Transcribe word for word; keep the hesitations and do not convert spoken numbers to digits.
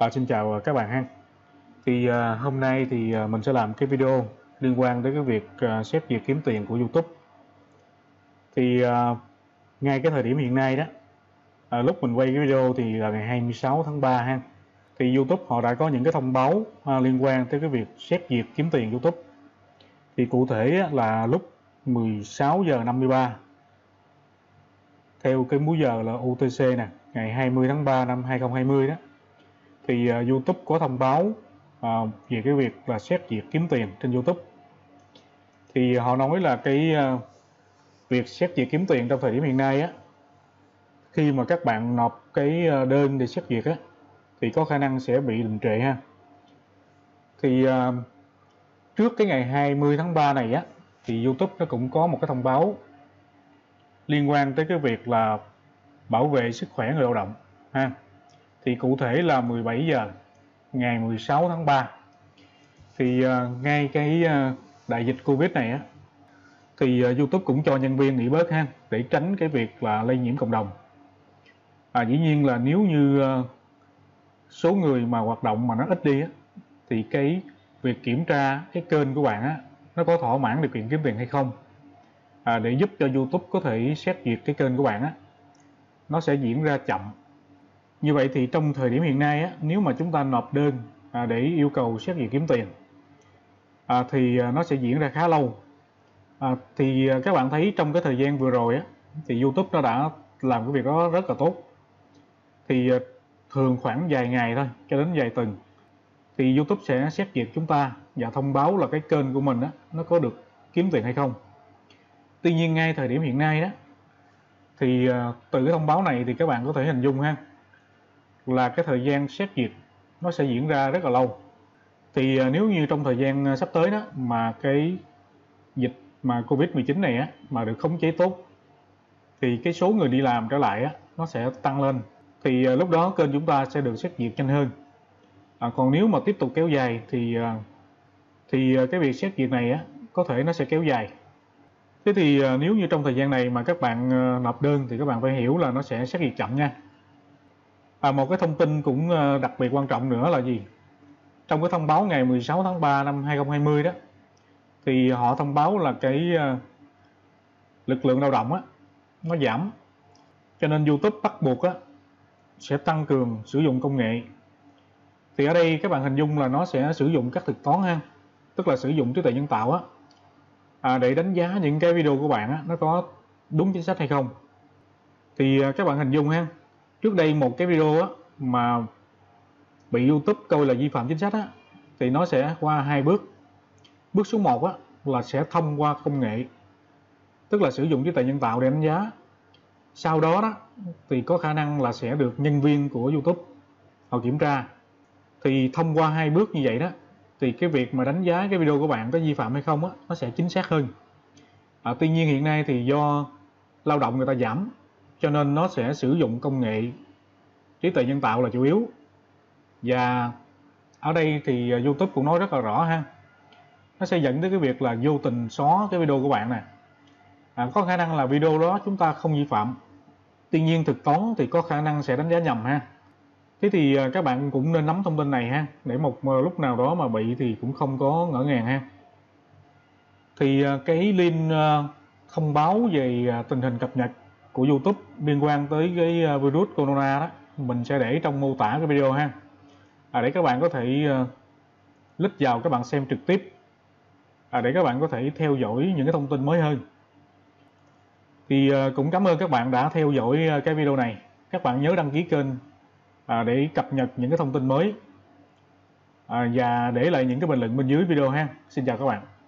À, xin chào các bạn ha. Thì à, hôm nay thì à, mình sẽ làm cái video liên quan tới cái việc à, xét duyệt kiếm tiền của YouTube. Thì à, ngay cái thời điểm hiện nay đó, à, lúc mình quay cái video thì là ngày hai mươi sáu tháng ba ha. Thì YouTube họ đã có những cái thông báo à, liên quan tới cái việc xét duyệt kiếm tiền YouTube. Thì cụ thể là lúc mười sáu giờ năm mươi ba theo cái múi giờ là u tê xê nè, ngày hai mươi tháng ba năm hai nghìn không trăm hai mươi đó, thì uh, YouTube có thông báo uh, về cái việc là xét duyệt kiếm tiền trên YouTube. Thì họ nói là cái uh, việc xét duyệt kiếm tiền trong thời điểm hiện nay á, khi mà các bạn nộp cái đơn để xét duyệt á, thì có khả năng sẽ bị đình trệ ha. Thì uh, trước cái ngày hai mươi tháng ba này á, thì YouTube nó cũng có một cái thông báo liên quan tới cái việc là bảo vệ sức khỏe người lao động ha. Thì cụ thể là mười bảy giờ ngày mười sáu tháng ba, thì uh, ngay cái uh, đại dịch Covid này á, thì uh, YouTube cũng cho nhân viên nghỉ bớt ha, để tránh cái việc là lây nhiễm cộng đồng. À, dĩ nhiên là nếu như uh, số người mà hoạt động mà nó ít đi á, thì cái việc kiểm tra cái kênh của bạn á, nó có thỏa mãn điều kiện kiếm tiền hay không, à, để giúp cho YouTube có thể xét duyệt cái kênh của bạn á, nó sẽ diễn ra chậm. Như vậy thì trong thời điểm hiện nay á, nếu mà chúng ta nộp đơn à, để yêu cầu xét duyệt kiếm tiền à, thì à, nó sẽ diễn ra khá lâu. À, thì à, các bạn thấy trong cái thời gian vừa rồi á, thì YouTube nó đã làm cái việc đó rất là tốt. Thì à, thường khoảng vài ngày thôi cho đến vài tuần thì YouTube sẽ xét duyệt chúng ta và thông báo là cái kênh của mình á, nó có được kiếm tiền hay không. Tuy nhiên ngay thời điểm hiện nay đó, thì à, từ cái thông báo này thì các bạn có thể hình dung ha, là cái thời gian xét duyệt nó sẽ diễn ra rất là lâu. Thì à, nếu như trong thời gian sắp tới đó mà cái dịch mà Covid mười chín này á, mà được khống chế tốt, thì cái số người đi làm trở lại á, nó sẽ tăng lên. Thì à, lúc đó kênh chúng ta sẽ được xét duyệt nhanh hơn. À, còn nếu mà tiếp tục kéo dài thì à, thì cái việc xét duyệt này á, có thể nó sẽ kéo dài. Thế thì à, nếu như trong thời gian này mà các bạn à, nộp đơn thì các bạn phải hiểu là nó sẽ xét duyệt chậm nha. À, một cái thông tin cũng đặc biệt quan trọng nữa là gì? Trong cái thông báo ngày mười sáu tháng ba năm hai nghìn không trăm hai mươi đó, thì họ thông báo là cái lực lượng lao động á, nó giảm. Cho nên YouTube bắt buộc á, sẽ tăng cường sử dụng công nghệ. Thì ở đây các bạn hình dung là nó sẽ sử dụng các thuật toán ha, tức là sử dụng trí tuệ nhân tạo á, à, để đánh giá những cái video của bạn á, nó có đúng chính sách hay không. Thì các bạn hình dung ha, trước đây một cái video á, mà bị YouTube coi là vi phạm chính sách á, thì nó sẽ qua hai bước. Bước số một á, là sẽ thông qua công nghệ, tức là sử dụng trí tuệ nhân tạo để đánh giá. Sau đó đó thì có khả năng là sẽ được nhân viên của YouTube họ kiểm tra. Thì thông qua hai bước như vậy đó, thì cái việc mà đánh giá cái video của bạn có vi phạm hay không á, nó sẽ chính xác hơn. À, tuy nhiên hiện nay thì do lao động người ta giảm, cho nên nó sẽ sử dụng công nghệ trí tuệ nhân tạo là chủ yếu. Và ở đây thì YouTube cũng nói rất là rõ ha, nó sẽ dẫn tới cái việc là vô tình xóa cái video của bạn nè. À, có khả năng là video đó chúng ta không vi phạm, tuy nhiên thực toán thì có khả năng sẽ đánh giá nhầm ha. Thế thì các bạn cũng nên nắm thông tin này ha, để một lúc nào đó mà bị thì cũng không có ngỡ ngàng ha. Thì cái link thông báo về tình hình cập nhật của YouTube liên quan tới cái virus corona đó, mình sẽ để trong mô tả cái video ha, à, để các bạn có thể uh, click vào các bạn xem trực tiếp, à, để các bạn có thể theo dõi những cái thông tin mới hơn. Thì uh, cũng cảm ơn các bạn đã theo dõi uh, cái video này. Các bạn nhớ đăng ký kênh à, để cập nhật những cái thông tin mới, à, và để lại những cái bình luận bên dưới video ha. Xin chào các bạn.